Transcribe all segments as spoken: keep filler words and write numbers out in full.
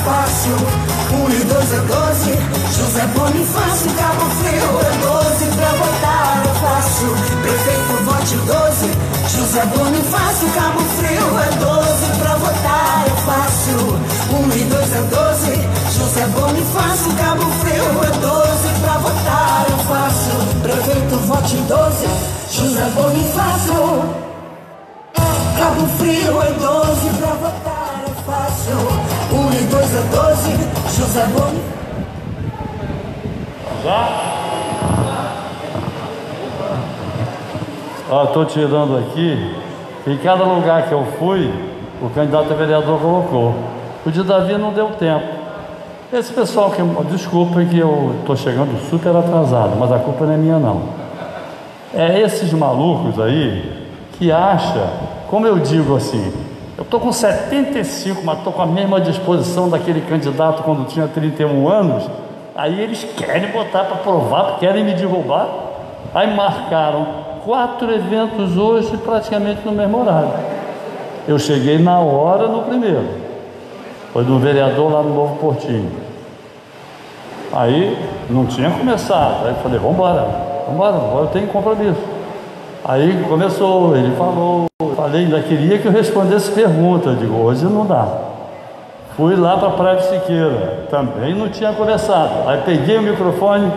fácil. Um e dois é doze. José Bonifácio, Cabo Frio é doze. Pra votar é fácil. Prefeito vote doze. José Bonifácio, Cabo Frio é doze. Pra votar é fácil. Um e dois é doze. José Bonifácio, Cabo Frio é doze. Pra votar é fácil. Prefeito vote doze. José Bonifácio, Cabo Frio é doze. Pra votar é fácil. Um e dois é doze. José Bonifácio. Já? Ó, estou tirando aqui. Em cada lugar que eu fui, o candidato a vereador colocou. O de Davi não deu tempo. Esse pessoal que... Desculpem que eu estou chegando super atrasado, mas a culpa não é minha, não. É esses malucos aí que acham, como eu digo assim, eu estou com setenta e cinco, mas estou com a mesma disposição daquele candidato quando tinha trinta e um anos. Aí eles querem botar para provar, querem me derrubar. Aí marcaram quatro eventos hoje, praticamente no mesmo horário. Eu cheguei na hora no primeiro. Foi no vereador lá no Novo Portinho. Aí não tinha começado. Aí eu falei, vamos embora, vamos embora, agora eu tenho compromisso. Aí começou, ele falou, eu falei, ainda queria que eu respondesse pergunta. Eu digo, hoje não dá. Fui lá para a Praia de Siqueira, também não tinha começado. Aí peguei o microfone,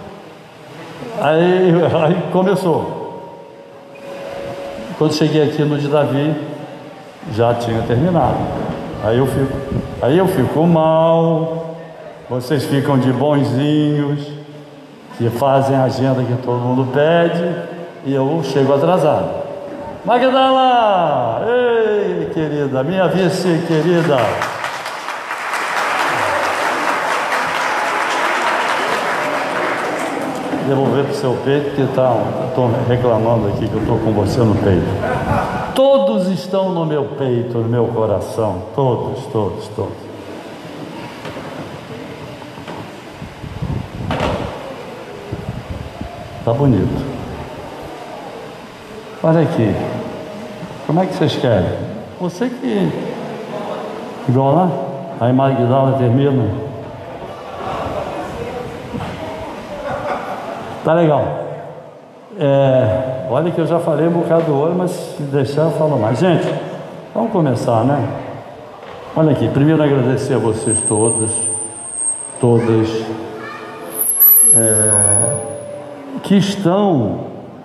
aí, aí começou. Quando cheguei aqui no de Davi, já tinha terminado. Aí eu fico, aí eu fico mal, vocês ficam de bonzinhos, que fazem a agenda que todo mundo pede, e eu chego atrasado. Magdala! Ei, querida, minha vice querida! Devolver para o seu peito, porque tá, estou reclamando aqui que eu estou com você no peito. Todos estão no meu peito, no meu coração. Todos, todos, todos. Tá bonito. Olha aqui. Como é que vocês querem? Você que... Igual lá? Aí Magdala termina. Tá legal. É, olha que eu já falei um bocado do olho, mas se deixar eu falo mais. Gente, vamos começar, né? Olha aqui, primeiro agradecer a vocês todos, todas, é, que estão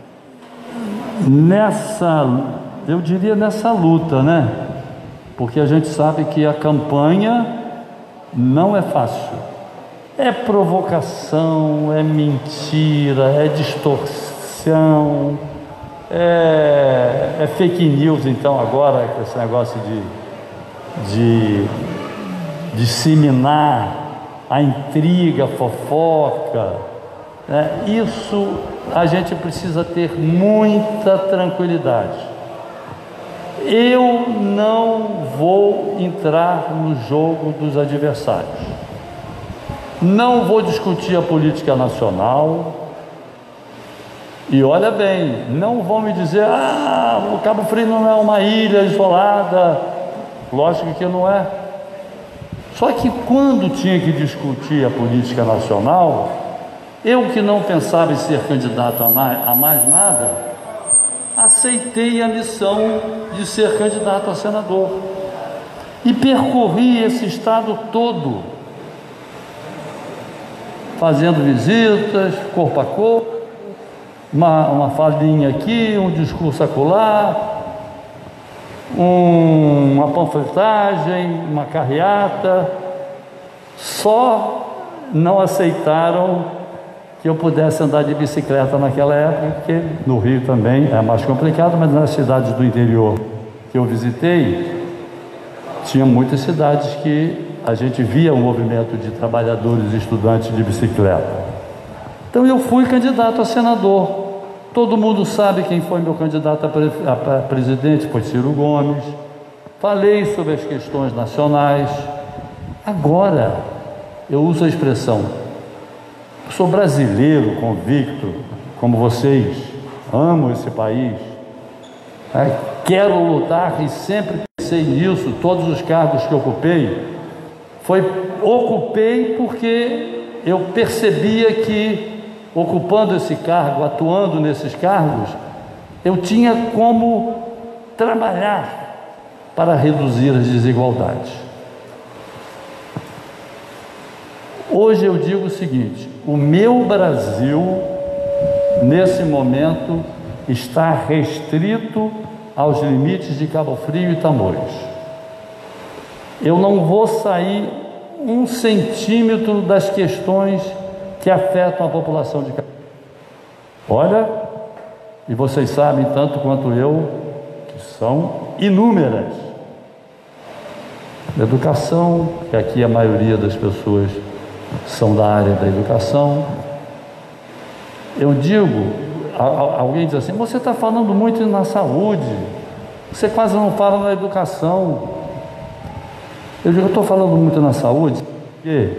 nessa, eu diria nessa luta, né? Porque a gente sabe que a campanha não é fácil. É provocação, é mentira, é distorção, é, é fake news. Então agora com esse negócio de, de disseminar a intriga, a fofoca, né? Isso a gente precisa ter muita tranquilidade. Eu não vou entrar no jogo dos adversários. Não vou discutir a política nacional. E olha bem, não vão me dizer, ah, o Cabo Frio não é uma ilha isolada. Lógico que não é. Só que quando tinha que discutir a política nacional, eu que não pensava em ser candidato a mais, a mais nada, aceitei a missão de ser candidato a senador. E percorri esse estado todo, fazendo visitas, corpo a corpo, uma, uma falinha aqui, um discurso acolá, um, uma panfletagem, uma carreata. Só não aceitaram que eu pudesse andar de bicicleta naquela época, porque no Rio também é mais complicado, mas nas cidades do interior que eu visitei, tinha muitas cidades que a gente via o movimento de trabalhadores e estudantes de bicicleta. Então eu fui candidato a senador. Todo mundo sabe quem foi meu candidato a, pre a presidente, foi Ciro Gomes. Falei sobre as questões nacionais. Agora eu uso a expressão, eu sou brasileiro convicto, como vocês, amo esse país, né? Quero lutar e sempre pensei nisso. Todos os cargos que ocupei foi, ocupei porque eu percebia que, ocupando esse cargo, atuando nesses cargos, eu tinha como trabalhar para reduzir as desigualdades. Hoje eu digo o seguinte: o meu Brasil, nesse momento, está restrito aos limites de Cabo Frio e Tamoios. Eu não vou sair um centímetro das questões que afetam a população de Cabo Frio. Olha, e vocês sabem tanto quanto eu, que são inúmeras. Educação, que aqui a maioria das pessoas são da área da educação. Eu digo, alguém diz assim: você está falando muito na saúde, você quase não fala na educação. Eu digo, eu estou falando muito na saúde, porque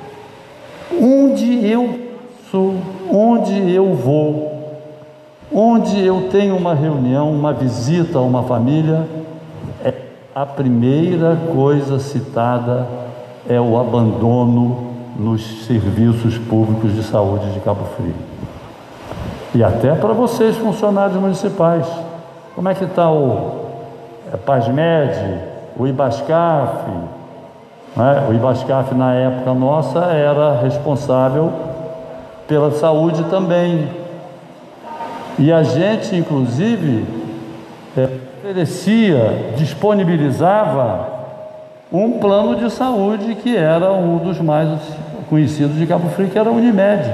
onde eu sou, onde eu vou, onde eu tenho uma reunião, uma visita a uma família, é a primeira coisa citada é o abandono nos serviços públicos de saúde de Cabo Frio. E até para vocês, funcionários municipais, como é que está o é, PASMED, o IBASCAF, né? O IBASCAF na época nossa era responsável pela saúde também, e a gente inclusive é, oferecia, disponibilizava um plano de saúde que era um dos mais conhecidos de Cabo Frio, que era a Unimed.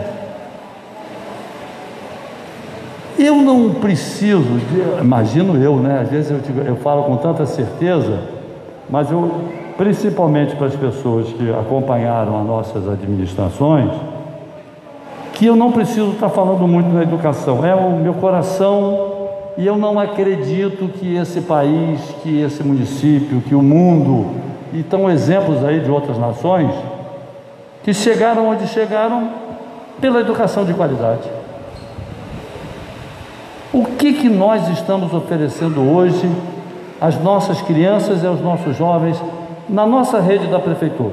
Eu não preciso, de, imagino eu, né? Às vezes eu, digo, eu falo com tanta certeza, mas eu, principalmente para as pessoas que acompanharam as nossas administrações, que eu não preciso estar falando muito na educação, é o meu coração, e eu não acredito que esse país, que esse município, que o mundo, e estão exemplos aí de outras nações, que chegaram onde chegaram pela educação de qualidade. O que que nós estamos oferecendo hoje às nossas crianças e aos nossos jovens na nossa rede da prefeitura?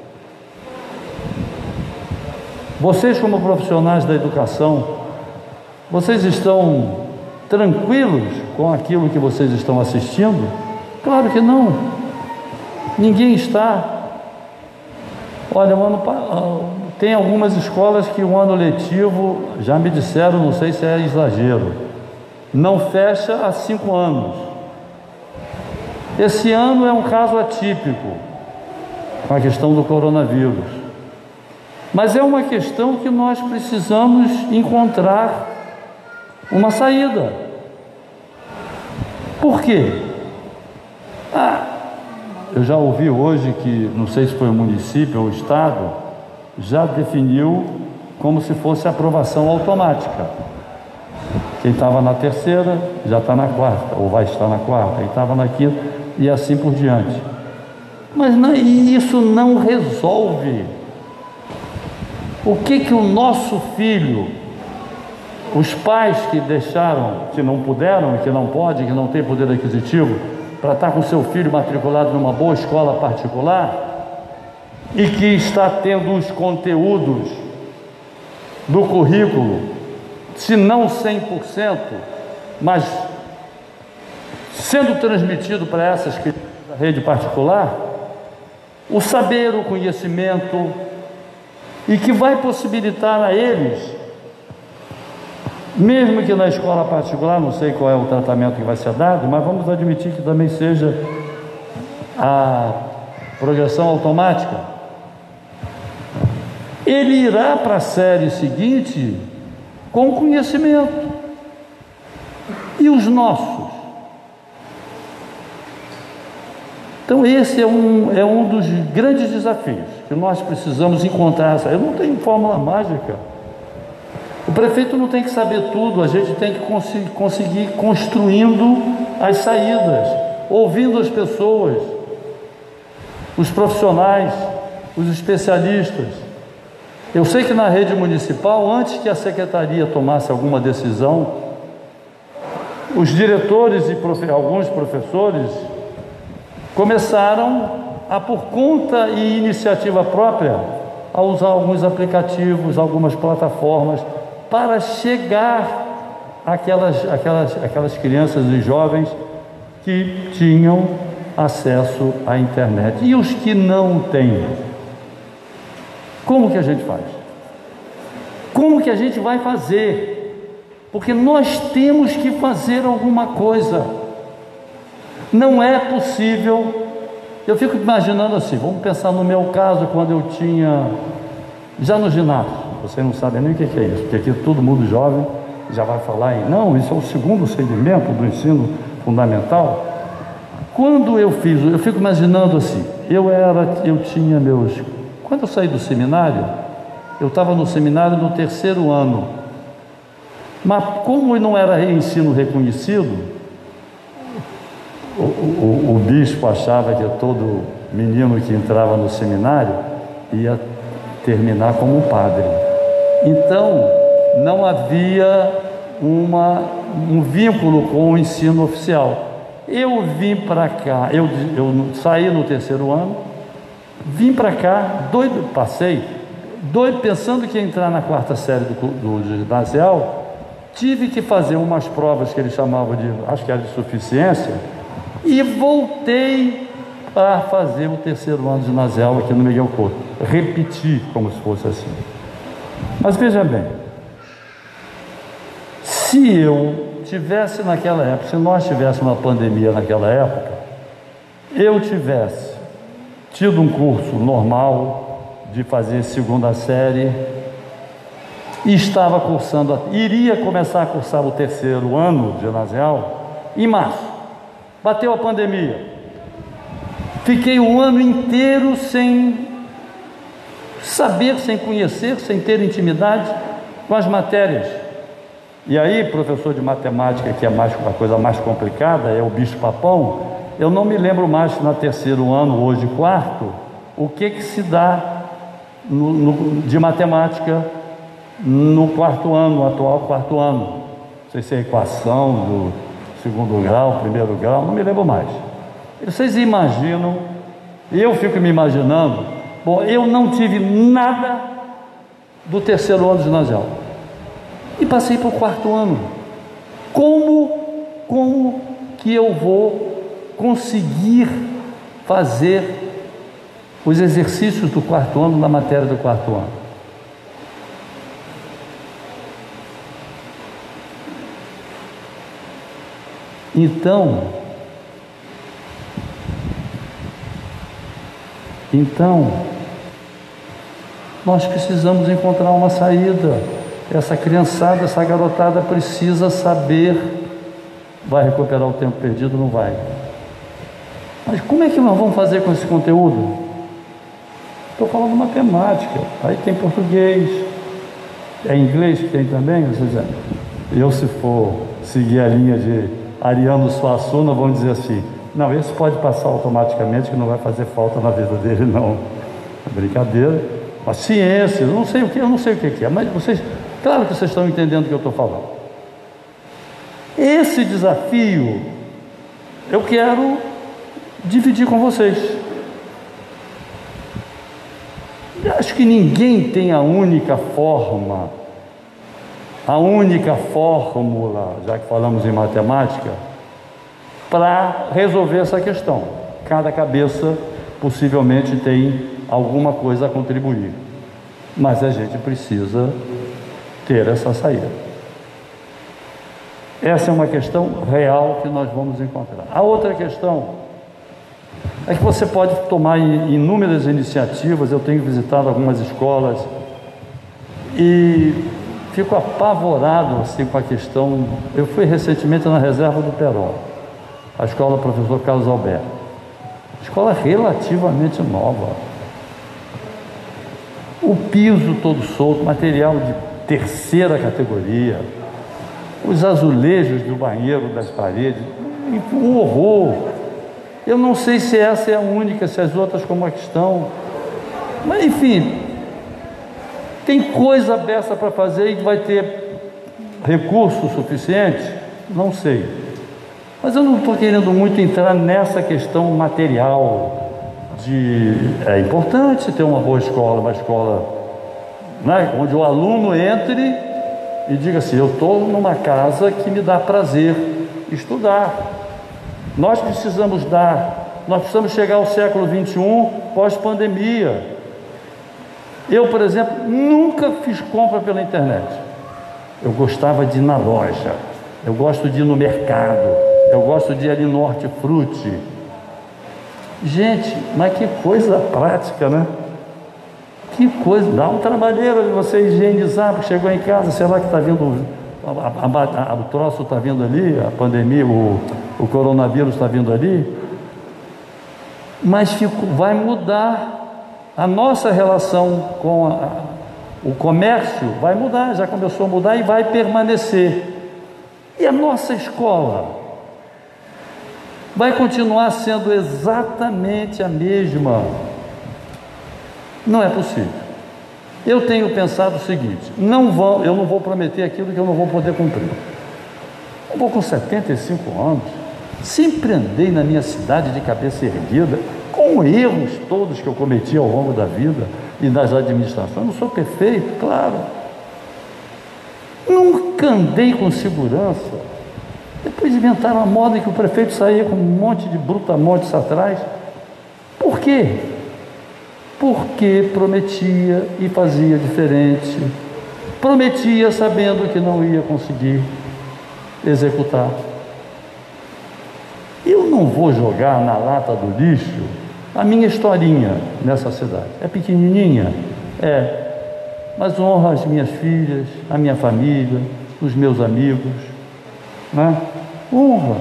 Vocês, como profissionais da educação, vocês estão tranquilos com aquilo que vocês estão assistindo? Claro que não. Ninguém está. Olha, o ano, tem algumas escolas que o ano letivo, já me disseram, não sei se é exagero, não fecha há cinco anos. Esse ano é um caso atípico, com a questão do coronavírus. Mas é uma questão que nós precisamos encontrar uma saída. Por quê? Ah, eu já ouvi hoje que, não sei se foi o município ou o estado, já definiu como se fosse aprovação automática. Quem estava na terceira já está na quarta, ou vai estar na quarta, quem estava na quinta, e assim por diante. Mas não, isso não resolve. O que que o nosso filho, os pais que deixaram, que não puderam, que não podem, que não têm poder aquisitivo, para estar com seu filho matriculado numa boa escola particular, e que está tendo os conteúdos do currículo, se não cem por cento, mas sendo transmitido para essas crianças da rede particular, o saber, o conhecimento, e que vai possibilitar a eles, mesmo que na escola particular, não sei qual é o tratamento que vai ser dado, mas vamos admitir que também seja a progressão automática, ele irá para a série seguinte com conhecimento. E os nossos? Então esse é um, é um dos grandes desafios que nós precisamos encontrar. Eu não tenho fórmula mágica. O prefeito não tem que saber tudo, a gente tem que cons conseguir construindo as saídas, ouvindo as pessoas, os profissionais, os especialistas. Eu sei que na rede municipal, antes que a secretaria tomasse alguma decisão, os diretores e profe alguns professores começaram a por conta e iniciativa própria, a usar alguns aplicativos, algumas plataformas, para chegar àquelas, àquelas, àquelas crianças e jovens que tinham acesso à internet. E os que não têm? Como que a gente faz? Como que a gente vai fazer? Porque nós temos que fazer alguma coisa. Não é possível. Eu fico imaginando assim, vamos pensar no meu caso, quando eu tinha, já no ginásio, vocês não sabem nem o que é isso, porque aqui todo mundo jovem já vai falar em, não, isso é o segundo segmento do ensino fundamental. Quando eu fiz, eu fico imaginando assim, eu era, eu tinha meus, quando eu saí do seminário, eu estava no seminário no terceiro ano, mas como não era ensino reconhecido, O, o, o bispo achava que todo menino que entrava no seminário ia terminar como padre. Então, não havia uma, um vínculo com o ensino oficial. Eu vim para cá, eu, eu saí no terceiro ano, vim para cá, doido, passei, doido, pensando que ia entrar na quarta série do, do ginasial, tive que fazer umas provas que eles chamavam de, acho que era de suficiência, e voltei a fazer o terceiro ano de ginasial aqui no Miguel Couto. Repeti como se fosse assim. Mas veja bem, se eu tivesse naquela época, se nós tivéssemos uma pandemia naquela época, eu tivesse tido um curso normal de fazer segunda série e estava cursando, iria começar a cursar o terceiro ano de ginasial em março. Bateu a pandemia, fiquei um ano inteiro sem saber, sem conhecer, sem ter intimidade com as matérias. E aí, professor de matemática, que é mais, uma coisa mais complicada, é o bicho papão, eu não me lembro mais se no terceiro ano, hoje quarto, o que que se dá no, no, de matemática no quarto ano, no atual quarto ano. Não sei se é equação do segundo grau, primeiro grau, não me lembro mais. Vocês imaginam, eu fico me imaginando, bom, eu não tive nada do terceiro ano de ginasial e passei para o quarto ano. Como, como que eu vou conseguir fazer os exercícios do quarto ano na matéria do quarto ano? Então, então, nós precisamos encontrar uma saída. Essa criançada, essa garotada precisa saber, vai recuperar o tempo perdido? Não vai. Mas como é que nós vamos fazer com esse conteúdo? Estou falando matemática, aí tem português, é inglês que tem também, ou seja, eu se for seguir a linha de Ariano Suassuna, vão dizer assim, não, esse pode passar automaticamente, que não vai fazer falta na vida dele, não. É brincadeira. Mas ciência, eu não sei o que, eu não sei o que é, mas vocês, claro que vocês estão entendendo o que eu estou falando. Esse desafio eu quero dividir com vocês. Eu acho que ninguém tem a única forma, a única fórmula, já que falamos em matemática, para resolver essa questão. Cada cabeça possivelmente tem alguma coisa a contribuir, mas a gente precisa ter essa saída. Essa é uma questão real que nós vamos encontrar. A outra questão é que você pode tomar inúmeras iniciativas. Eu tenho visitado algumas escolas e fico apavorado assim com a questão. Eu fui recentemente na reserva do Peró, a escola professor Carlos Alberto, escola relativamente nova, o piso todo solto, material de terceira categoria, os azulejos do banheiro, das paredes, um horror. Eu não sei se essa é a única, se as outras como é que estão, mas enfim, tem coisa dessa para fazer e vai ter recurso suficiente? Não sei. Mas eu não estou querendo muito entrar nessa questão material, de... É importante ter uma boa escola, uma escola, né, onde o aluno entre e diga assim: eu estou numa casa que me dá prazer estudar. Nós precisamos dar, nós precisamos chegar ao século vinte e um pós-pandemia. Eu, por exemplo, nunca fiz compra pela internet. Eu gostava de ir na loja, eu gosto de ir no mercado, eu gosto de ir ali no Hortifruti. Gente, mas que coisa prática, né? Que coisa, dá um trabalheiro de você higienizar, porque chegou em casa, sei lá que está vindo, a, a, a, o troço está vindo ali, a pandemia, o, o coronavírus está vindo ali, mas fico, vai mudar a nossa relação com a, o comércio, vai mudar, já começou a mudar e vai permanecer. E a nossa escola vai continuar sendo exatamente a mesma? Não é possível. Eu tenho pensado o seguinte: não vou, eu não vou prometer aquilo que eu não vou poder cumprir. Eu vou com setenta e cinco anos, sempre andei na minha cidade de cabeça erguida, com erros todos que eu cometi ao longo da vida e das administrações. Eu não sou perfeito, claro. Nunca andei com segurança. Depois inventaram a moda que o prefeito saía com um monte de brutamontes atrás. Por quê? Porque prometia e fazia diferente. Prometia sabendo que não ia conseguir executar. Eu não vou jogar na lata do lixo a minha historinha nessa cidade. É pequenininha? É. Mas honra as minhas filhas, a minha família, os meus amigos, né? Honra.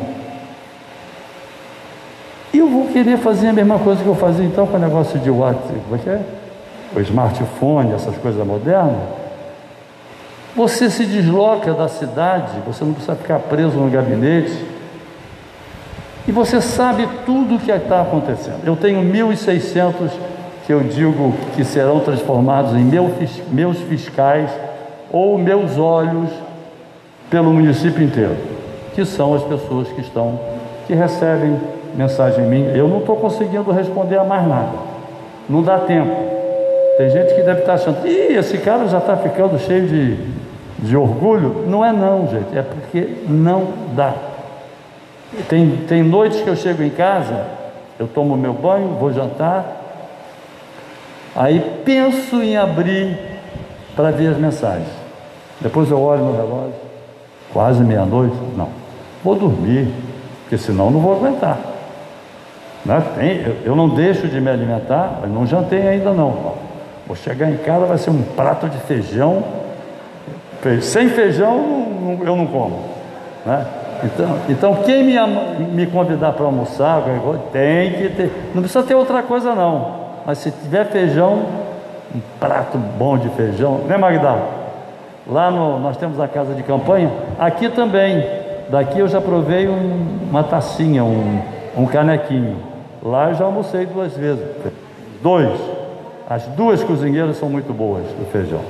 E eu vou querer fazer a mesma coisa que eu fazia então com o negócio de WhatsApp, como é que é? O smartphone, essas coisas modernas. Você se desloca da cidade, você não precisa ficar preso no gabinete, e você sabe tudo o que está acontecendo. Eu tenho mil e seiscentos que eu digo que serão transformados em meu, meus fiscais ou meus olhos pelo município inteiro, que são as pessoas que estão, que recebem mensagem minha. Eu não estou conseguindo responder a mais nada, não dá tempo. Tem gente que deve estar achando: ih, esse cara já está ficando cheio de, de orgulho. Não é não, gente, é porque não dá. Tem, tem noites que eu chego em casa, eu tomo meu banho, vou jantar, aí penso em abrir para ver as mensagens. Depois eu olho no relógio, quase meia-noite, não, vou dormir, porque senão não vou aguentar. Né? Tem, eu, eu não deixo de me alimentar, mas não jantei ainda não. Vou chegar em casa, vai ser um prato de feijão. Sem feijão eu não como, né? Então, então quem me, me convidar para almoçar, tem que ter, não precisa ter outra coisa não, mas se tiver feijão, um prato bom de feijão, né, Magda? Lá no, nós temos a casa de campanha, aqui também, daqui eu já provei um, uma tacinha, um, um canequinho, lá eu já almocei duas vezes, dois, as duas cozinheiras são muito boas do feijão.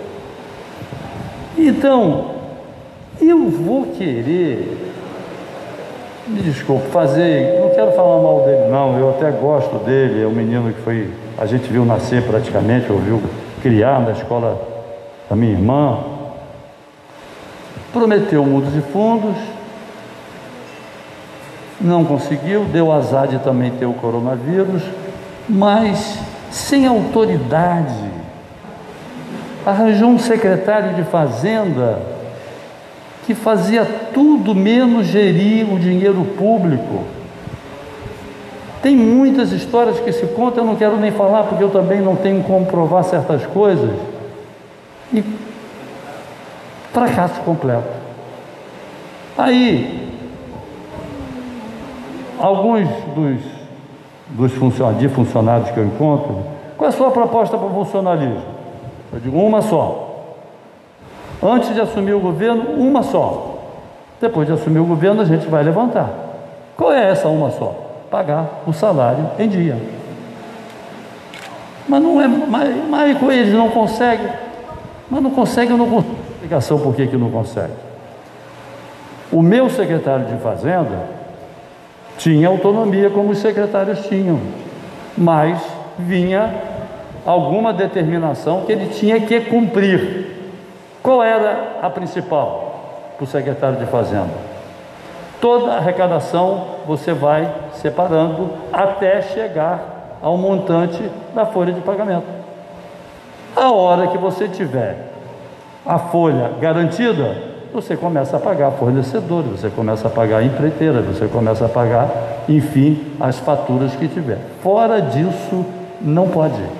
Então, eu vou querer, me desculpe, fazer, não quero falar mal dele não, eu até gosto dele, é um menino que foi, a gente viu nascer praticamente, ouviu criar na escola da minha irmã, prometeu mundos e fundos, não conseguiu, deu azar de também ter o coronavírus, mas sem autoridade, arranjou um secretário de fazenda que fazia tudo menos gerir o dinheiro público. Tem muitas histórias que se contam, eu não quero nem falar, porque eu também não tenho como provar certas coisas. E fracasso completo. Aí, alguns dos, dos funcionários, de funcionários que eu encontro, qual é a sua proposta para o funcionalismo? Eu digo, uma só. Antes de assumir o governo, uma só. Depois de assumir o governo, a gente vai levantar. Qual é essa uma só? Pagar o salário em dia. Mas não é, mas, mas eles não conseguem. Mas não conseguem, eu não consigo explicação por que que não consegue. O meu secretário de Fazenda tinha autonomia como os secretários tinham, mas vinha alguma determinação que ele tinha que cumprir. Qual era a principal para o secretário de Fazenda? Toda a arrecadação você vai separando até chegar ao montante da folha de pagamento. A hora que você tiver a folha garantida, você começa a pagar fornecedores, você começa a pagar empreiteira, você começa a pagar, enfim, as faturas que tiver. Fora disso, não pode ir.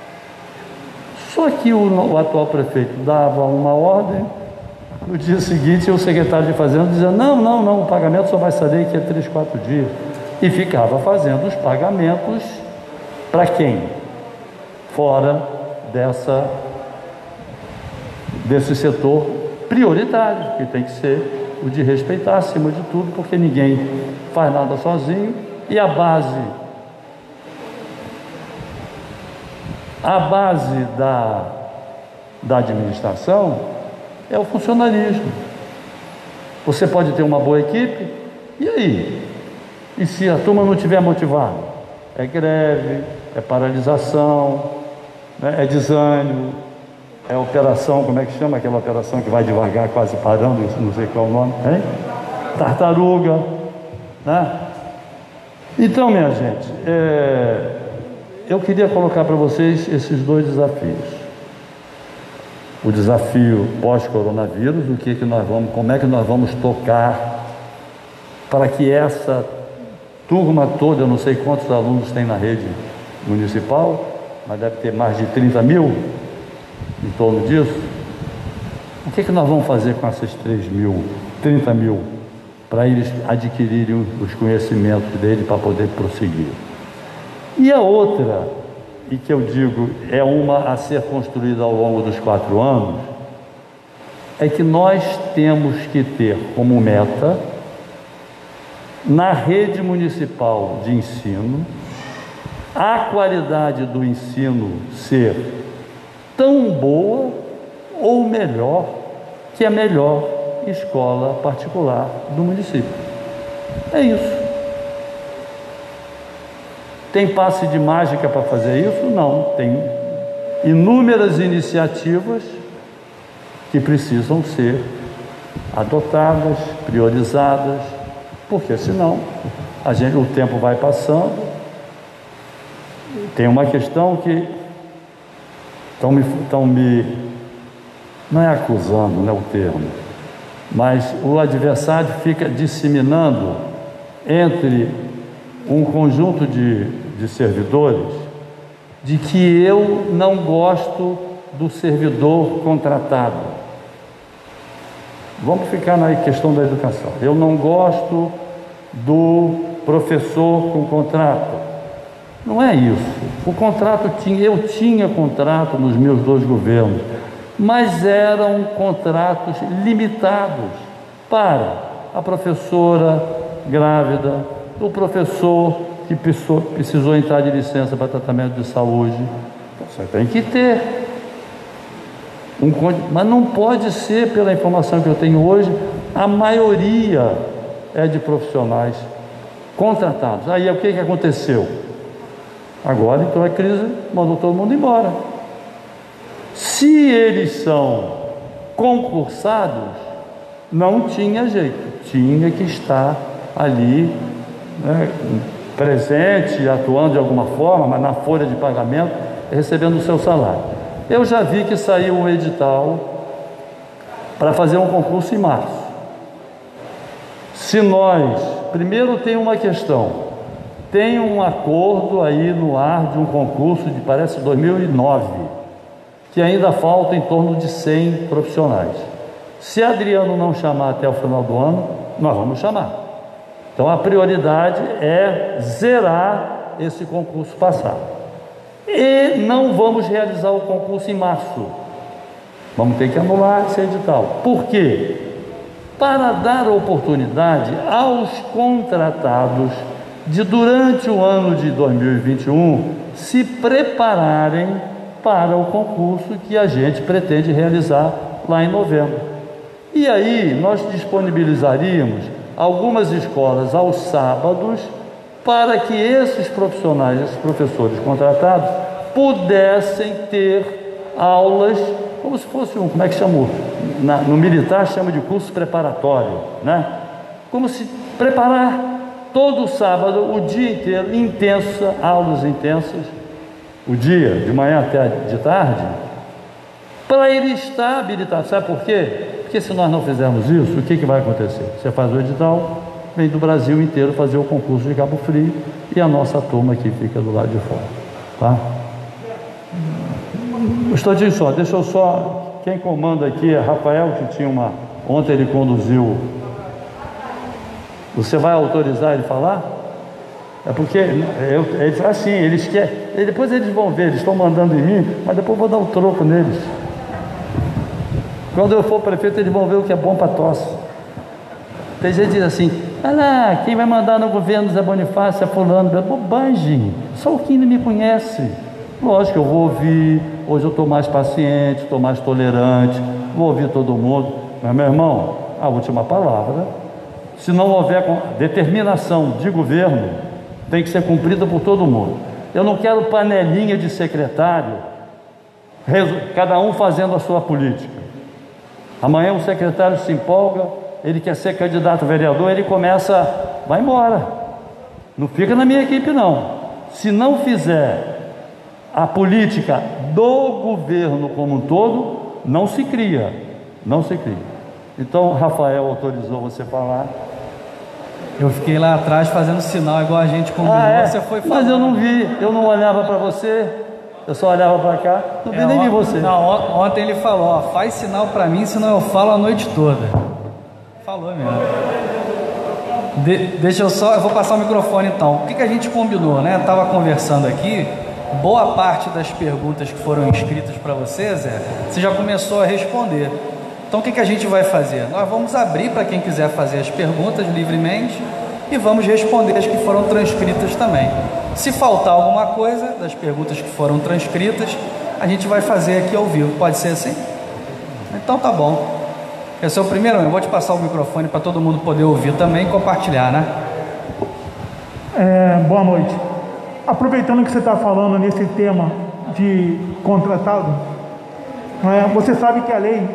Só que o, o atual prefeito dava uma ordem, no dia seguinte o secretário de Fazenda dizia, não, não, não, o pagamento só vai sair daqui a três, quatro dias. E ficava fazendo os pagamentos para quem? Fora dessa, desse setor prioritário, que tem que ser o de respeitar acima de tudo, porque ninguém faz nada sozinho, e a base, a base da, da administração é o funcionalismo. Você pode ter uma boa equipe, e aí? E se a turma não estiver motivada? É greve, é paralisação, né? É desânimo, é operação, como é que chama aquela operação que vai devagar, quase parando, não sei qual é o nome, hein? Tartaruga, né? Então, minha gente, é, eu queria colocar para vocês esses dois desafios. O desafio pós-coronavírus, o que que nós vamos, como é que nós vamos tocar para que essa turma toda, eu não sei quantos alunos tem na rede municipal, mas deve ter mais de trinta mil em torno disso. O que que nós vamos fazer com esses três mil, trinta mil, para eles adquirirem os conhecimentos dele para poder prosseguir? E a outra, e que eu digo é uma a ser construída ao longo dos quatro anos, é que nós temos que ter como meta, na rede municipal de ensino, a qualidade do ensino ser tão boa ou melhor que a melhor escola particular do município. É isso. Tem passe de mágica para fazer isso? Não. Tem inúmeras iniciativas que precisam ser adotadas, priorizadas, porque senão a gente, o tempo vai passando. Tem uma questão que estão me, estão me não é acusando, não é o termo, mas o adversário fica disseminando entre um conjunto de, de servidores de que eu não gosto do servidor contratado. Vamos ficar na questão da educação. Eu não gosto do professor com contrato. Não é isso. O contrato tinha, eu tinha contrato nos meus dois governos, mas eram contratos limitados para a professora grávida, o professor que precisou, precisou entrar de licença para tratamento de saúde. Você tem que ter um, mas não pode ser, pela informação que eu tenho hoje, a maioria é de profissionais contratados. Aí o que que aconteceu? Agora então a crise mandou todo mundo embora. Se eles são concursados, não tinha jeito, tinha que estar ali, né, presente, atuando de alguma forma, mas na folha de pagamento, recebendo o seu salário. Eu já vi que saiu um edital para fazer um concurso em março. Se nós, primeiro tem uma questão, tem um acordo aí no ar de um concurso de, parece, dois mil e nove, que ainda falta em torno de cem profissionais. Se Adriano não chamar até o final do ano, nós vamos chamar. Então a prioridade é zerar esse concurso passado. E não vamos realizar o concurso em março. Vamos ter que anular esse edital. Por quê? Para dar oportunidade aos contratados de, durante o ano de dois mil e vinte e um, se prepararem para o concurso que a gente pretende realizar lá em novembro. E aí nós disponibilizaríamos algumas escolas aos sábados para que esses profissionais, esses professores contratados, pudessem ter aulas, como se fosse um, como é que chamou? Na, no militar chama de curso preparatório, né? Como se preparar todo sábado, o dia inteiro, intensa, aulas intensas, o dia, de manhã até de tarde, para ele estar habilitado. Sabe por quê? Porque se nós não fizermos isso, o que, que vai acontecer? Você faz o edital, vem do Brasil inteiro fazer o concurso de Cabo Frio e a nossa turma aqui fica do lado de fora, tá? Um instantinho só, deixa eu só, quem comanda aqui é Rafael, que tinha uma, ontem ele conduziu. Você vai autorizar ele falar? É porque eu, ele, assim, eles querem, depois eles vão ver, eles estão mandando em mim, mas depois eu vou dar um troco neles. Quando eu for prefeito, eles vão ver o que é bom para tosse. Tem gente que diz assim: olha lá, quem vai mandar no governo Zé Bonifácio é fulano. É bobagem, só o que não me conhece. Lógico que eu vou ouvir, hoje eu estou mais paciente, estou mais tolerante, vou ouvir todo mundo, mas meu irmão, a última palavra, se não houver determinação de governo, tem que ser cumprida por todo mundo. Eu não quero panelinha de secretário, cada um fazendo a sua política. Amanhã o secretário se empolga, ele quer ser candidato a vereador, ele começa, vai embora, não fica na minha equipe não. Se não fizer a política do governo como um todo, não se cria, não se cria. Então, Rafael autorizou você falar. Eu fiquei lá atrás fazendo sinal igual a gente combinou, ah, é? Você foi falar. Mas eu não vi, eu não olhava para você, eu só olhava para cá, não vi é, nem vi você. Não, ontem ele falou, ó, faz sinal para mim, senão eu falo a noite toda. Falou mesmo. De, deixa eu só, eu vou passar o microfone então. O que, que a gente combinou, né? Estava conversando aqui, boa parte das perguntas que foram escritas para você, Zé, você já começou a responder. Então o que, que a gente vai fazer? Nós vamos abrir para quem quiser fazer as perguntas livremente e vamos responder as que foram transcritas também. Se faltar alguma coisa das perguntas que foram transcritas, a gente vai fazer aqui ao vivo. Pode ser assim? Então tá bom. Esse é o primeiro, eu vou te passar o microfone para todo mundo poder ouvir também e compartilhar, né? É, boa noite. Aproveitando que você está falando nesse tema de contratado, não é, você sabe que a lei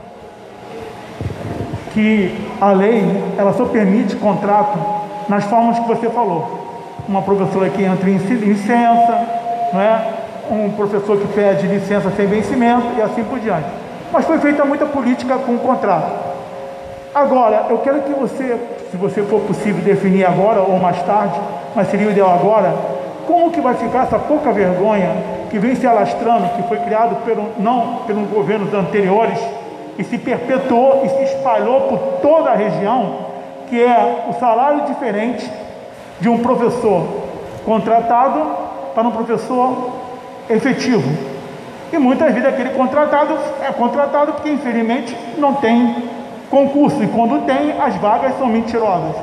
que a lei, ela só permite contrato nas formas que você falou. Uma professora que entra em licença, não é? Um professor que pede licença sem vencimento e assim por diante. Mas foi feita muita política com o contrato. Agora, eu quero que você, se você for possível definir agora ou mais tarde, mas seria o ideal agora, como que vai ficar essa pouca vergonha que vem se alastrando, que foi criado pelo, não pelos governos anteriores, e se perpetuou e se espalhou por toda a região, que é o salário diferente de um professor contratado para um professor efetivo. E muitas vezes aquele contratado é contratado porque infelizmente não tem concurso, e quando tem, as vagas são mentirosas.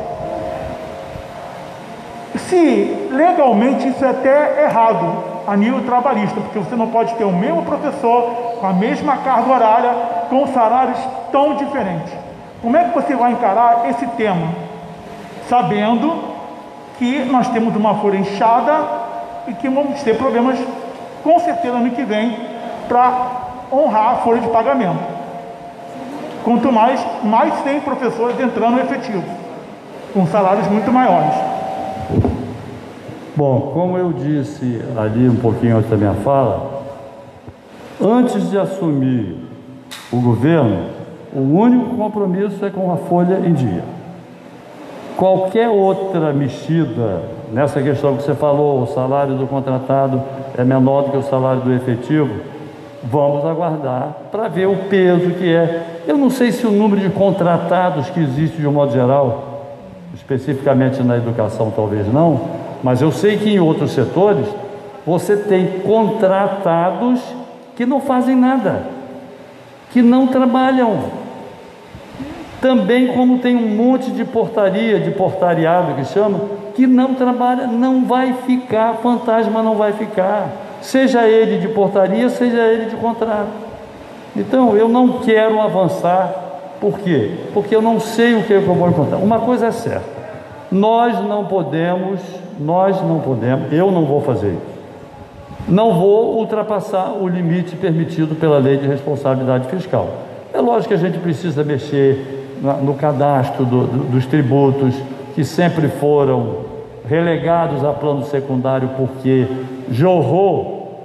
Se legalmente isso é até errado a nível trabalhista, porque você não pode ter o mesmo professor com a mesma carga horária, com salários tão diferentes. Como é que você vai encarar esse tema, sabendo que nós temos uma folha inchada e que vamos ter problemas, com certeza, no que vem, para honrar a folha de pagamento? Quanto mais, mais tem professores entrando no efetivo, com salários muito maiores. Bom, como eu disse ali um pouquinho antes da minha fala, antes de assumir o governo, o único compromisso é com a folha em dia. Qualquer outra mexida nessa questão que você falou, o salário do contratado é menor do que o salário do efetivo, vamos aguardar para ver o peso que é. Eu não sei se o número de contratados que existe de um modo geral, especificamente na educação talvez não, mas eu sei que em outros setores você tem contratados que não fazem nada, que não trabalham. Também como tem um monte de portaria, de portariado que chama, que não trabalha, não vai ficar, fantasma não vai ficar, seja ele de portaria, seja ele de contrato. Então eu não quero avançar. Por quê? Porque eu não sei o que eu vou encontrar. Uma coisa é certa, nós não podemos nós não podemos, eu não vou fazer isso. Não vou ultrapassar o limite permitido pela lei de responsabilidade fiscal. É lógico que a gente precisa mexer no cadastro do, do, dos tributos, que sempre foram relegados a plano secundário porque jorrou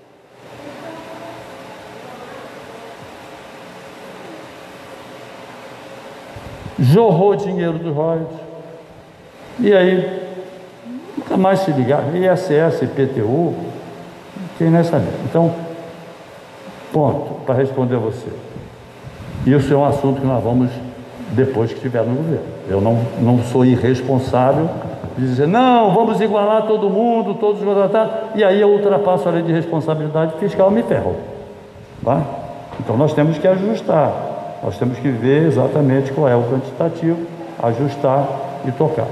jorrou dinheiro dos royalties, e aí nunca mais se ligar, I S S, I P T U, quem nem saber. Então, ponto, para responder a você. Isso é um assunto que nós vamos, depois que estiver no governo. Eu não, não sou irresponsável de dizer, não, vamos igualar todo mundo, todos os contratados, e aí eu ultrapasso a lei de responsabilidade fiscal e me ferro. Tá? Então nós temos que ajustar, nós temos que ver exatamente qual é o quantitativo, ajustar e tocar.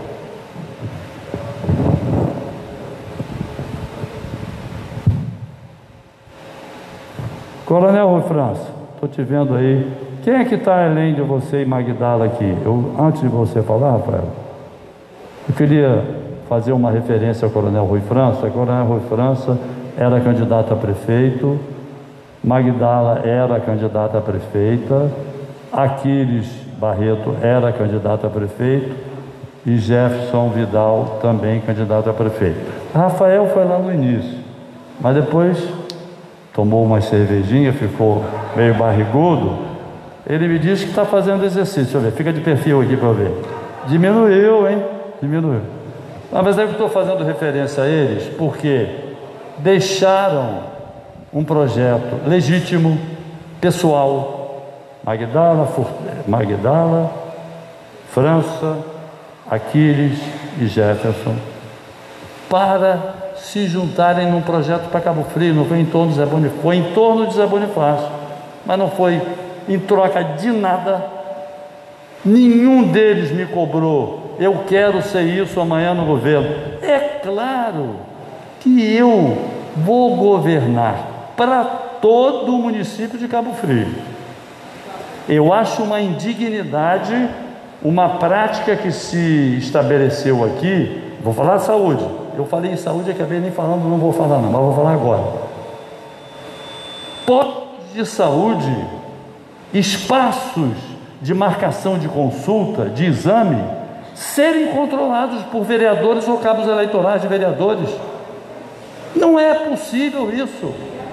Coronel Rui França, estou te vendo aí. Quem é que está além de você e Magdala aqui? Eu, antes de você falar, Rafael, eu queria fazer uma referência ao Coronel Rui França. O Coronel Rui França era candidato a prefeito, Magdala era candidata a prefeita, Aquiles Barreto era candidato a prefeito e Jefferson Vidal também candidato a prefeito. Rafael foi lá no início, mas depois tomou uma cervejinha, ficou meio barrigudo. Ele me disse que está fazendo exercício. Deixa eu ver, fica de perfil aqui para eu ver. Diminuiu, hein? Diminuiu. Mas é que eu estou fazendo referência a eles porque deixaram um projeto legítimo, pessoal. Magdala, Magdala, França, Aquiles e Jefferson, para se juntarem num projeto para Cabo Frio. Não foi em torno de Zé Bonifácio, foi em torno de Zé Bonifácio, mas não foi em troca de nada. Nenhum deles me cobrou, eu quero ser isso amanhã no governo. É claro que eu vou governar para todo o município de Cabo Frio. Eu acho uma indignidade uma prática que se estabeleceu aqui. Vou falar de saúde. Eu falei em saúde e acabei nem falando, não vou falar não, mas vou falar agora. Postos de saúde, espaços de marcação de consulta, de exame, serem controlados por vereadores ou cabos eleitorais de vereadores. Não é possível isso.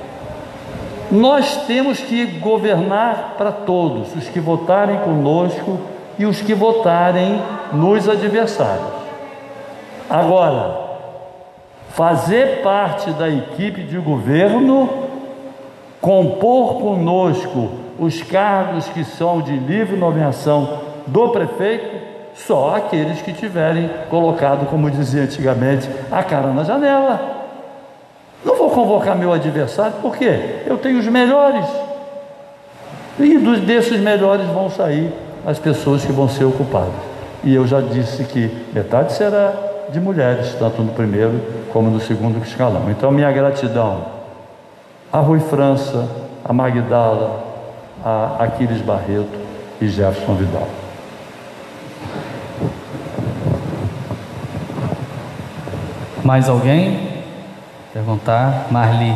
Nós temos que governar para todos, os que votarem conosco e os que votarem nos adversários. Agora, fazer parte da equipe de governo, compor conosco os cargos que são de livre nomeação do prefeito, só aqueles que tiverem colocado, como dizia antigamente, a cara na janela. Não vou convocar meu adversário, por quê? Eu tenho os melhores, e dos, desses melhores vão sair as pessoas que vão ser ocupadas. E eu já disse que metade será de mulheres, tanto no primeiro como no segundo escalão. Então, minha gratidão a Rui França, a Magdala, a Aquiles Barreto e Jefferson Vidal. Mais alguém? Perguntar, Marli.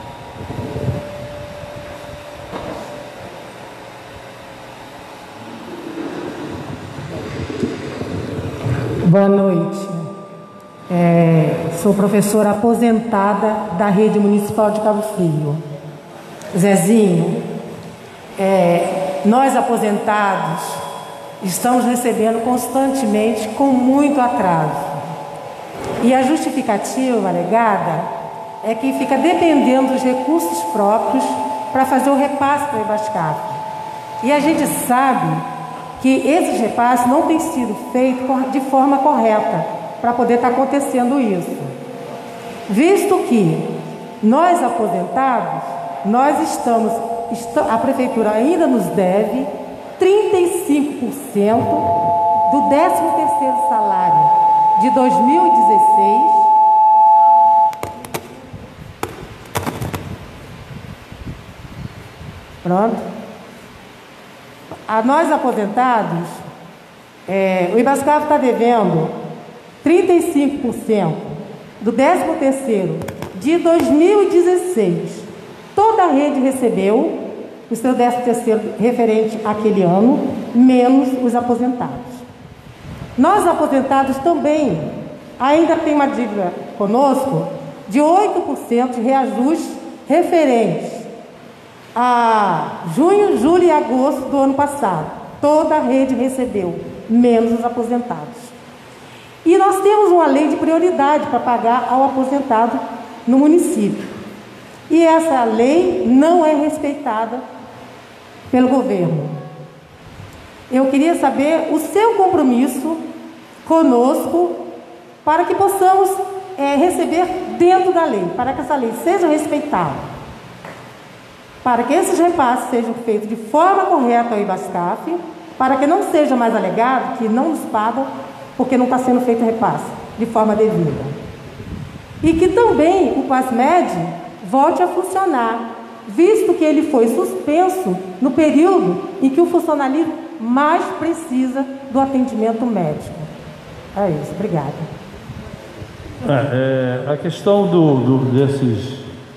Boa noite. É, sou professora aposentada da Rede Municipal de Cabo Frio. Zezinho, é, nós aposentados estamos recebendo constantemente com muito atraso. E a justificativa alegada é que fica dependendo dos recursos próprios para fazer o repasse para o Ebascaf. E a gente sabe que esses repasses não têm sido feitos de forma correta para poder estar acontecendo isso. Visto que nós aposentados, nós estamos, a prefeitura ainda nos deve trinta e cinco por cento do décimo terceiro salário de dois mil e dezesseis. Pronto. A nós aposentados, é, o Ebascaf está devendo trinta e cinco por cento do décimo terceiro de dois mil e dezesseis, toda a rede recebeu o seu décimo terceiro referente àquele ano, menos os aposentados. Nós, aposentados, também ainda tem uma dívida conosco de oito por cento de reajuste referentes a junho, julho e agosto do ano passado. Toda a rede recebeu, menos os aposentados. E nós temos uma lei de prioridade para pagar ao aposentado no município. E essa lei não é respeitada pelo governo. Eu queria saber o seu compromisso conosco para que possamos é, receber dentro da lei, para que essa lei seja respeitada, para que esses repasses sejam feitos de forma correta ao IBASCAF, para que não seja mais alegado que não nos pagam porque não está sendo feito repasse de forma devida. E que também o PASMED volte a funcionar, visto que ele foi suspenso no período em que o funcionalismo mais precisa do atendimento médico. É isso, obrigada. É, é, a questão do, do, desses,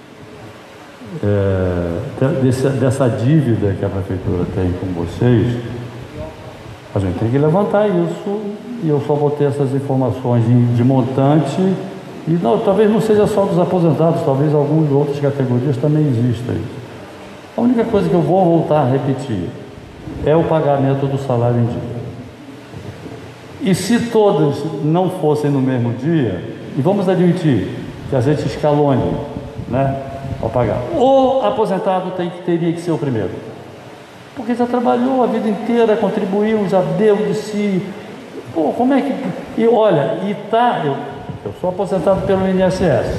é, desse, dessa dívida que a prefeitura tem com vocês, a gente tem que levantar isso, e eu só vou ter essas informações de, de montante, e não, talvez não seja só dos aposentados, talvez algumas outras categorias também existam. A única coisa que eu vou voltar a repetir é o pagamento do salário em dia. E se todas não fossem no mesmo dia, e vamos admitir que a gente escalone, né, para pagar, o aposentado tem que, teria que ser o primeiro, porque já trabalhou a vida inteira, contribuiu, já deu de si. Pô, como é que... E olha, e tá... Eu, eu sou aposentado pelo I N S S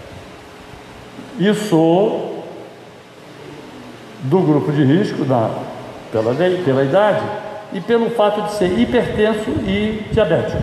e sou do grupo de risco da, pela, pela idade e pelo fato de ser hipertenso e diabético.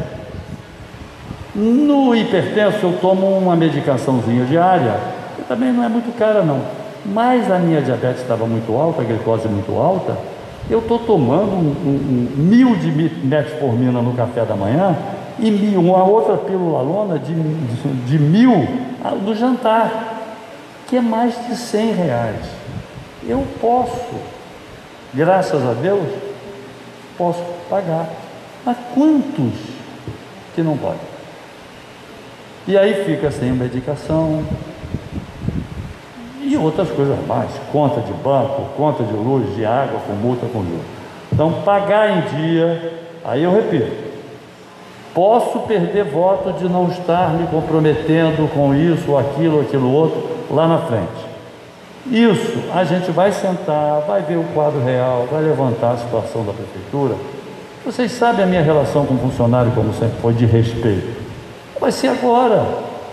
No hipertenso eu tomo uma medicaçãozinha diária, que também não é muito cara não, mas a minha diabetes estava muito alta, a glicose muito alta. Eu estou tomando um, um, um mil de metformina no café da manhã e mil, uma outra pílula lona de, de, de mil no jantar, que é mais de cem reais. Eu posso, graças a Deus, posso pagar. Mas quantos que não podem? E aí fica sem medicação e outras coisas mais, conta de banco, conta de luz, de água, com multa, com juros. Então, pagar em dia, aí eu repito, posso perder voto de não estar me comprometendo com isso, aquilo, aquilo outro, lá na frente. Isso, a gente vai sentar, vai ver o quadro real, vai levantar a situação da prefeitura. Vocês sabem a minha relação com o funcionário, como sempre foi, de respeito. Vai ser agora.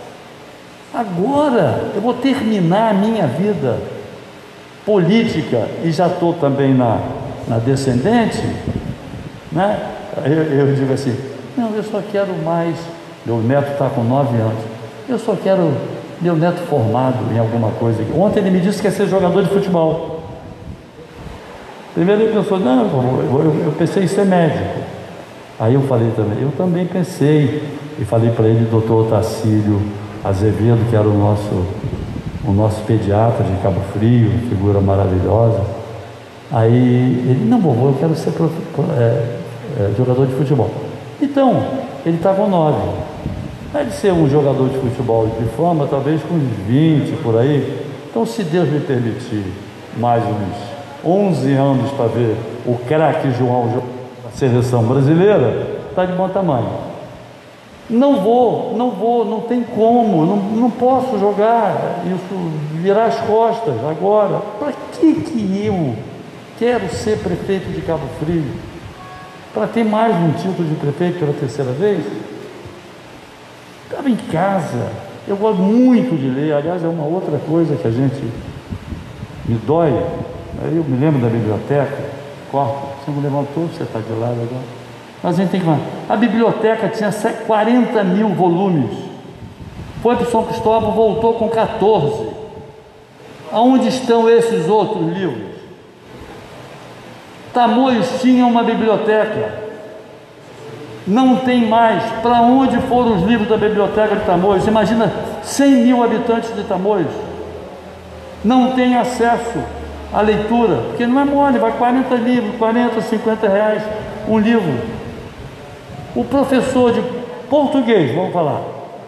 Agora eu vou terminar a minha vida política e já estou também na, na descendente, né? Eu, eu digo assim, não, eu só quero mais, meu neto está com nove anos, eu só quero meu neto formado em alguma coisa. Ontem ele me disse que ia ser jogador de futebol. Primeiro ele pensou, não, eu, eu, eu pensei em ser médico. Aí eu falei também, eu também pensei, e falei para ele, doutor Otacílio Azevedo, que era o nosso, o nosso pediatra de Cabo Frio, figura maravilhosa. Aí ele, não, vovô, eu quero ser prof, é, é, jogador de futebol. Então, ele está com nove. Deve ser um jogador de futebol de fama, talvez com uns vinte por aí. Então, se Deus me permitir mais uns onze anos para ver o craque João da seleção brasileira, está de bom tamanho. Não vou, não vou, não tem como, não, não posso jogar isso, virar as costas agora. Para que que eu quero ser prefeito de Cabo Frio? Para ter mais um título de prefeito pela terceira vez? Estava em casa, eu gosto muito de ler, aliás é uma outra coisa que a gente me dói, eu me lembro da biblioteca, corta, você me levantou, você está de lado agora. Mas a gente tem que falar, a biblioteca tinha quarenta mil volumes, foi para São Cristóvão, voltou com quatorze. Aonde estão esses outros livros? Tamoios tinha uma biblioteca, Não tem mais. Para onde foram os livros da biblioteca de Tamoios? Imagina cem mil habitantes de Tamoios. Não tem acesso à leitura, porque não é mole, vai quarenta livros, quarenta, cinquenta reais um livro. O professor de português, vamos falar,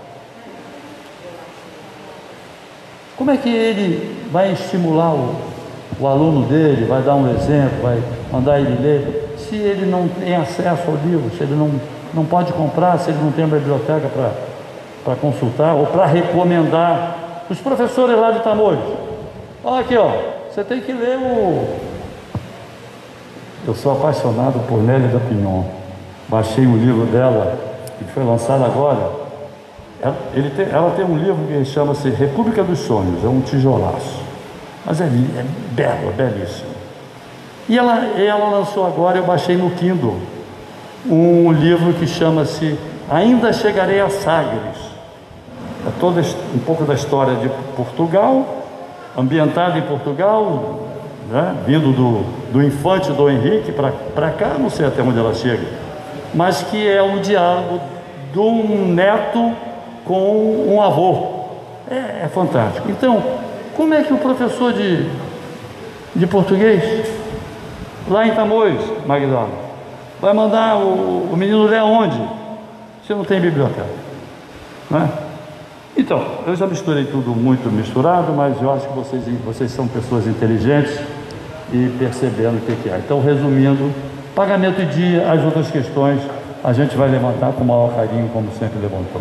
como é que ele vai estimular o, o aluno dele, vai dar um exemplo, vai mandar ele ler, se ele não tem acesso ao livro, se ele não, não pode comprar, se ele não tem uma biblioteca para consultar ou para recomendar? Os professores lá de Tamoios, olha aqui, ó, você tem que ler o... Eu sou apaixonado por Nélia da Pinhon. Baixei o livro dela, que foi lançado agora. Ela, ele tem, ela tem um livro que chama-se República dos Sonhos, é um tijolaço. Mas é, é belo, é belíssimo. E ela, ela lançou agora, eu baixei no Kindle, um livro que chama-se Ainda Chegarei a Sagres. É toda um pouco da história de Portugal, ambientado em Portugal, né? Vindo do, do infante Dom Henrique para cá, não sei até onde ela chega, mas que é o diálogo de um neto com um avô. É, é fantástico. Então, como é que o professor de, de português, lá em Tamoios, Magdalena, vai mandar o, o menino ler onde? Se não tem biblioteca, né? Então, eu já misturei tudo muito misturado, mas eu acho que vocês, vocês são pessoas inteligentes e percebendo o que, que é. Então, resumindo, pagamento em dia, as outras questões a gente vai levantar com o maior carinho, como sempre levantou.